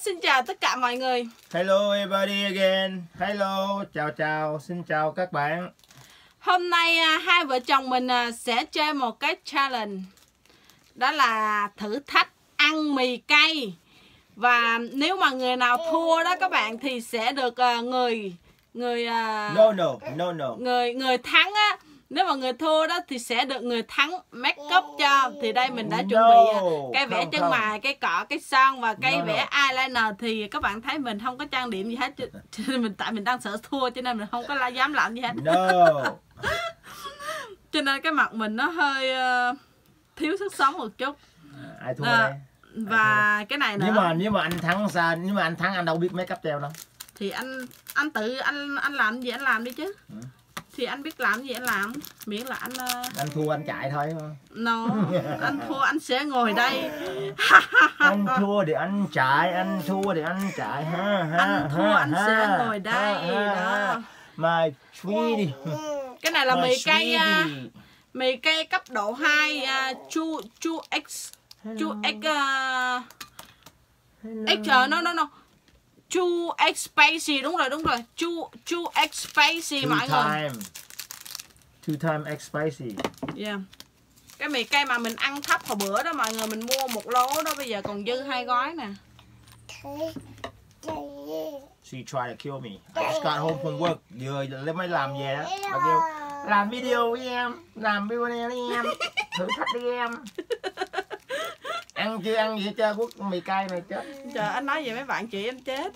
xin chào tất cả mọi người. Hello everybody again. Hello, chào, xin chào các bạn. Hôm nay hai vợ chồng mình sẽ chơi một cái challenge. Đó là thử thách ăn mì cay. Và nếu mà người nào thua đó các bạn thì sẽ được người thắng á. Nếu mà người thua đó thì sẽ được người thắng make up cho. Thì đây mình đã chuẩn bị cây vẽ chân mày, cây cọ, cây son và cây vẽ eyeliner. Thì các bạn thấy mình không có trang điểm gì hết. Tại mình đang sợ thua cho nên mình không có dám làm gì hết. Cho nên cái mặt mình nó hơi thiếu sức sống một chút. Ai thua đây? Và cái này nữa. Nếu mà anh thắng sao? Nếu mà anh thắng anh đâu biết make up treo đâu. Thì anh tự anh làm gì anh làm đi chứ. Thì anh biết làm gì anh làm, miễn là anh thua anh chạy thôi mà. No, anh thua anh sẽ ngồi đây. Anh thua thì anh chạy, anh thua thì anh chạy ha. Anh thua anh sẽ ngồi đây đó. My sweetie. Cái này là mì cay cấp độ 2 chu X no. Chu X spicy, đúng rồi. Chu X spicy mọi người. Two time X spicy. Yeah. Cái mì cay mà mình ăn thấp hồi bữa đó mọi người, mình mua một lố đó, bây giờ còn dư 2 gói nè. She tried to kill me. I just got home from work. Vừa mới làm về đó. Bà kêu làm video với em, làm video với em, thử thách đi em. Ăn chưa ăn gì hết trơn, quốc mì cay này chết. Trời, anh nói vậy mấy bạn chị em chết.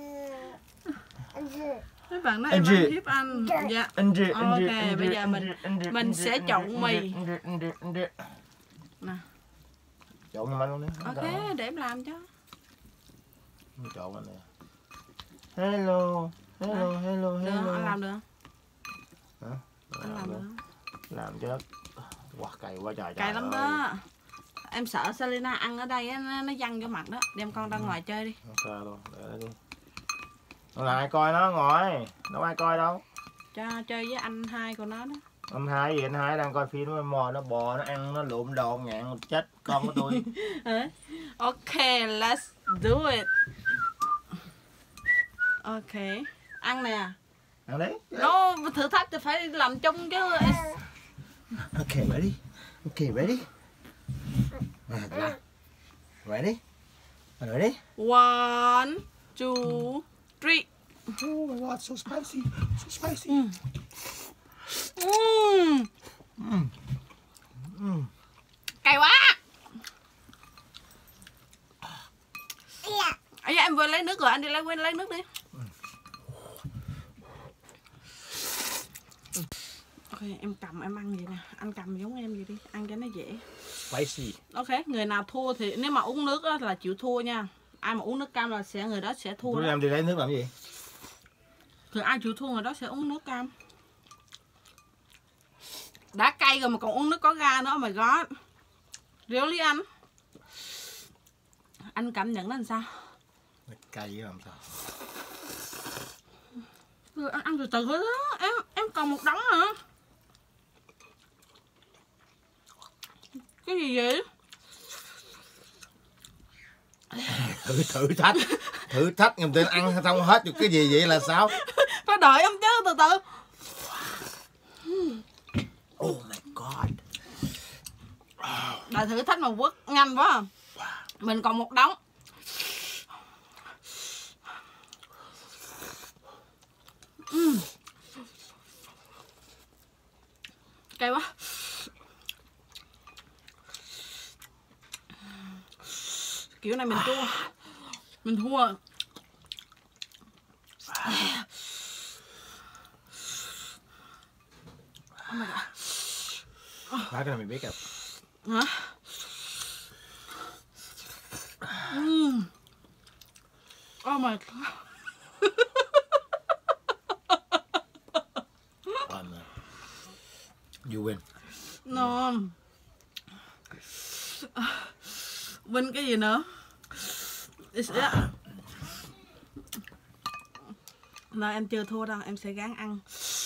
Mấy bạn nói em ăn hiếp anh. Dạ. Ok, bây giờ mình sẽ trộn mì. Nè. Trộn giùm anh luôn đi. Ok, để em làm cho. Trộn anh nè. Hello. Được, anh làm được. Hả? Anh làm được. Làm cho wow, cay quá trời. Cay lắm đó. Em sợ Selena ăn ở đây nó văng vô mặt đó. Đem con ra ngoài chơi đi. Ok luôn, để đó đi. Đâu là ai coi nó ngồi, đâu ai coi đâu. Cho chơi với anh hai của nó đó. Anh hai gì, anh hai đang coi phim, nó mò, nó bò, nó ăn, nó lụm đòn ngạn chết con của tôi. Ok, let's do it. Ok, ăn nè. Ăn đấy. No, thử thách thì phải làm chung chứ. Ok, ready. Ready? Ready? 1, 2, 3. Oh my god, so spicy. Cay quá. Dạ, em vừa lấy nước rồi, anh đi lấy nước đi. Ok, em cầm em ăn vậy nè, anh cầm giống em vậy đi, ăn cho nó dễ. Spicy. Ok, người nào thua thì nếu mà uống nước đó là chịu thua nha. Ai mà uống nước cam là người đó sẽ thua. Em đi lấy nước làm gì? Thì ai chịu thua người đó sẽ uống nước cam. Đã cay rồi mà còn uống nước có ga nữa, oh my god. Really anh? Anh cảm nhận nó làm sao? Cay làm sao? Rồi ăn từ từ thôi đó, em còn một đống nữa. Cái gì vậy? Thử thách người ta ăn xong hết được cái gì vậy là sao? Phải đợi em chứ, từ từ. Oh my god. Đợi thử thách mà quất nhanh quá. Mình còn một đống. Cay quá. Kiểu này mình thua. Mình thua. Oh my god. Cái này mình biết rồi. Hả? Oh my god. You win. No. Win cái gì nữa? Nào, em chưa thua đâu, em sẽ gắng ăn.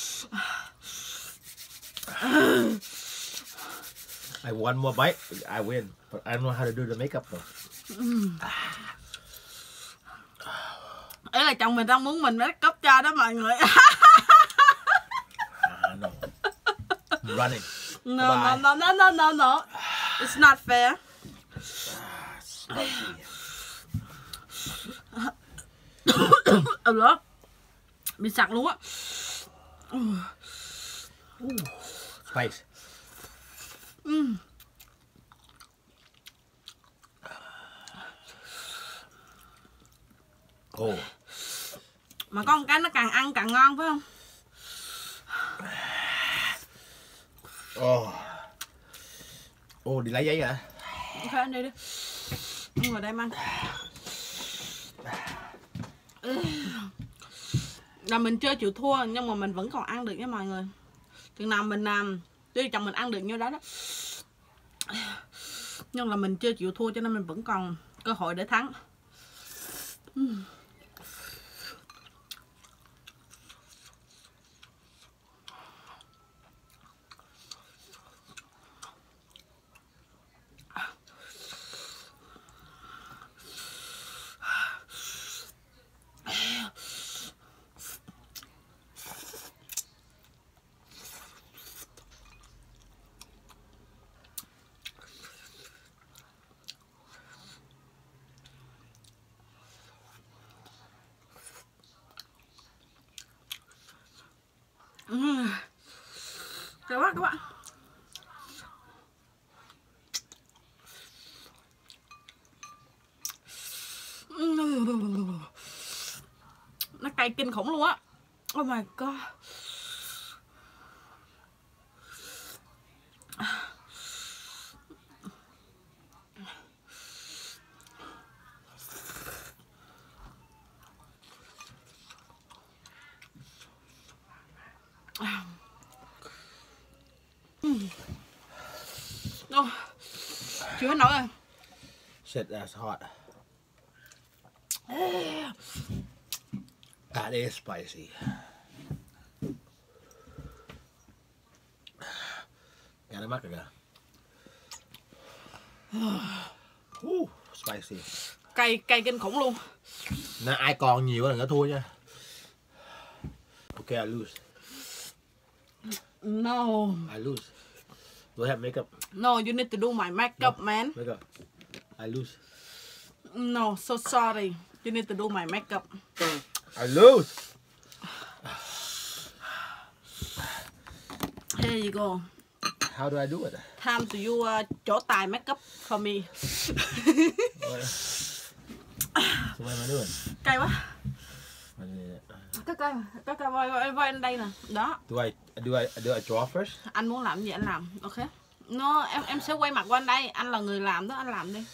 I want more bite, I win, but I don't know how to do the makeup though. Đấy là chồng mình đang muốn mình make up cho đó mọi người. No. Running. No. It's not fair. Đó. Bị sặc luôn á. Spice. Oh. Mà có một cái nó càng ăn càng ngon phải không? Đi lấy giấy hả? Ok, anh đi đi. Anh ngồi đây ăn. Là mình chưa chịu thua nhưng mà mình vẫn còn ăn được nha mọi người. Chừng nào mình làm tuy chồng mình ăn được nhiêu đó đó, nhưng là mình chưa chịu thua cho nên mình vẫn còn cơ hội để thắng. Được quá các bạn. Nó cay kinh khủng luôn á. Oh my god. Chưa hết nổi rồi. Shit, that's hot. That is spicy. Nghe nó mắc rồi kìa. Spicy. Cay kinh khủng luôn. Nó ai còn nhiều là nó thua nha. Okay, I lose. No. I lose. Do I have makeup? No, you need to do my makeup, man. Makeup. I lose. No, so sorry. You need to do my makeup. I lose. Here you go. How do I do it? Time to you trổ tài makeup for me. So what am I doing? Cay quá. Có cây voi anh đây nè. Đó. Do I draw first? Anh muốn làm gì anh làm. Ok. No, em sẽ quay mặt qua anh đây. Anh là người làm đó, anh làm đi.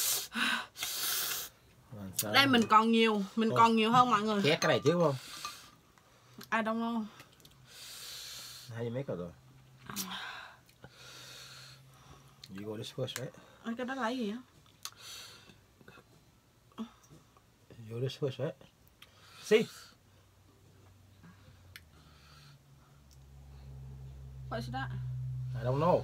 Đây mình còn nhiều, còn nhiều hơn mọi người. Chét cái này chứ không? I don't know. How you make it rồi? You go this first, right? Cái đó là cái gì á? You go this first, right? See? What's that? I don't know.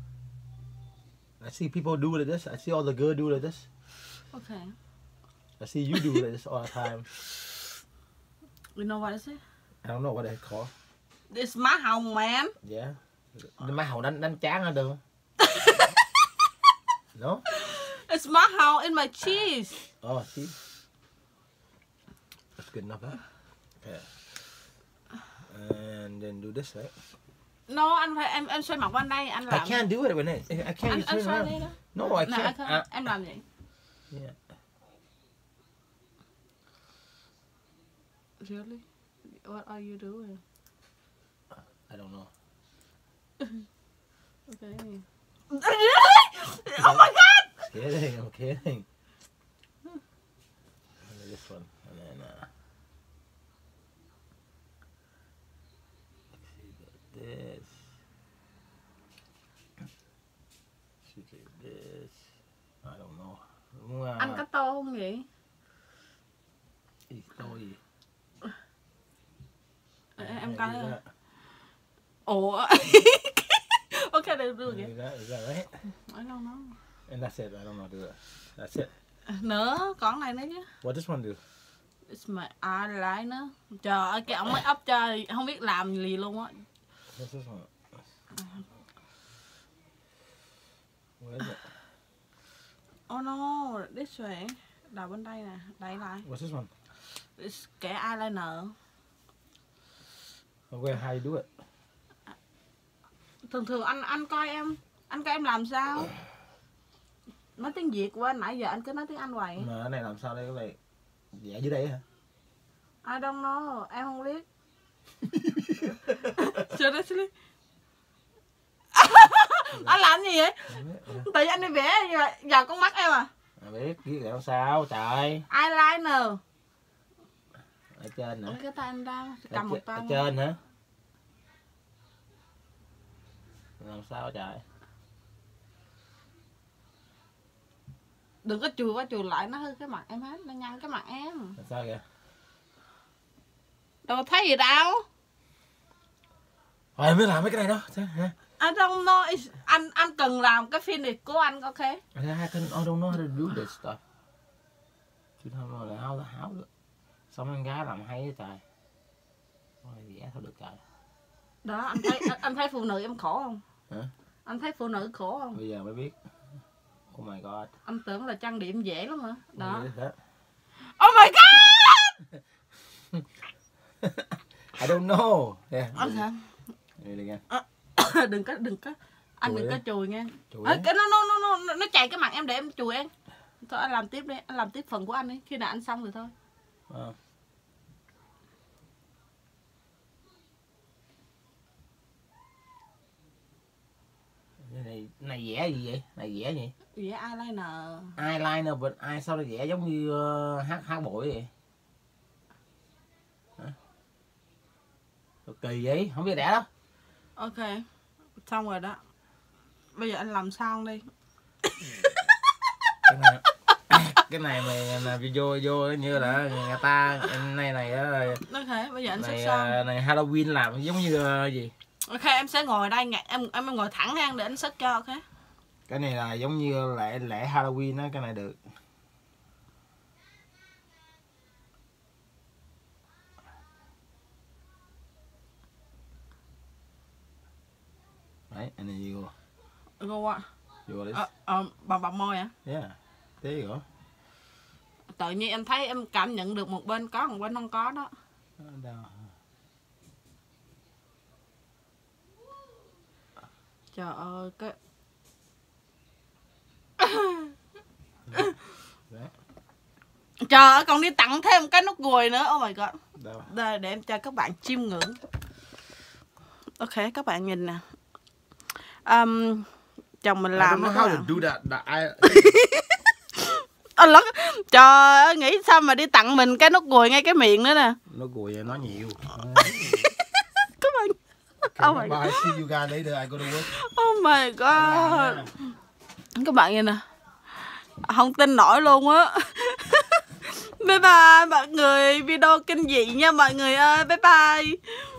I see people do it like this. I see all the girls do it like this. Okay. I see you do it like this all the time. You know what is it? I don't know what it's called. It's má hồng, man. Yeah. Má hồng đánh chán hơn được không? No? It's má hồng in my cheese. Oh, see? That's good enough, huh? Okay. And then do this, right? No, anh phải em xoay mặt qua anh đây, anh làm. I can't do it when I can't. Anh xoay đây đó. No, I can't. Em làm gì? Yeah. Really? What are you doing? I don't know. Okay. Oh my god! I'm kidding. And then this one, and then this. She did this. I don't know. Anh có tô không vậy? Tô gì? Em coi. Ủa? Okay, let's do it again. Is that right? I don't know. And that's it. I don't know how to do it. That's it. Nữa, còn này nữa chứ. What does this one do? It's my eyeliner. Trời ơi, cái ổng make up cho không biết làm gì luôn á. What's this one? Where is it? Oh no, this way. Đầu bên đây nè, đẩy lại. What's this one? It's cái eyeliner. Where, how you do it? Thường anh coi em làm sao? Nói tiếng Việt qua nãy giờ anh cứ nói tiếng Anh hoài. Mà cái này làm sao đây, cái này vẽ dưới đây hả? I don't know, em không biết. Seriously. Anh làm gì vậy? Tự nhiên anh đi vẽ vào con mắt em à? Biết viết làm sao trời. Eyeliner. Ở trên hả? Cái tay anh ra cầm một tay. Ở trên hả? Làm sao trời? Đừng có chùi qua chùi lại, nó hư cái mặt em hết, nó nhăn cái mặt em. Làm sao kìa? Đâu thấy gì đâu. Rồi mới làm mấy cái này đó. I don't know. Anh cần làm cái finish của anh, ok? I don't know how to do this stuff. Chứ không là how xong con gái làm hay trời. Vẽ thôi được trời. Đó, anh thấy phụ nữ em khổ không? Hả? Anh thấy phụ nữ khổ không? Bây giờ mới biết. Oh my god. Anh tưởng là trang điểm dễ lắm hả? Đó. Oh my god! I don't know. Yeah. Anh hả? Đừng có anh chùi đừng có đi. chùi nha. Chùi Cái nó chạy cái mặt em để em chùi em. Thôi anh làm tiếp đi, anh làm tiếp phần của anh đi, khi nào anh xong rồi thôi. Này vẽ gì vậy? Này vẽ gì? Vẽ eyeliner. Eyeliner but ai sao nó vẽ giống như hát bụi vậy? Hả? Kỳ vậy, không biết vẽ đó. Ok, xong rồi đó. Bây giờ anh làm xong đi. Cái này mày video vô như là người ta này đó. Ok, bây giờ anh sẽ xong. Này Halloween làm giống như gì? Ok, em sẽ ngồi đây, em ngồi thẳng ngang để anh xách cho, ok? Cái này là giống như lễ Halloween á, cái này được. Đấy, anh này vô. Go what? Vô this. Bằng môi hả? Yeah, thế rồi. Tự nhiên em thấy em cảm nhận được một bên có, một bên không có đó. Đâu. Trời ơi, cái... Trời ơi, còn đi tặng thêm cái nút ruồi nữa. Oh my god. Đâu. Đây, để em cho các bạn chiêm ngưỡng. Ok, các bạn nhìn nè. Chồng mình làm I don't know how to do that. Trời ơi, nghĩ sao mà đi tặng mình cái nút ruồi ngay cái miệng nữa nè. Nó gùi nó nhiều. Các bạn. Oh my god. Bye, see you guys later. I go to work. Oh my god. Các bạn nhìn nè. Không tin nổi luôn á. Bye bye mọi người. Video kinh dị nha mọi người ơi. Bye bye.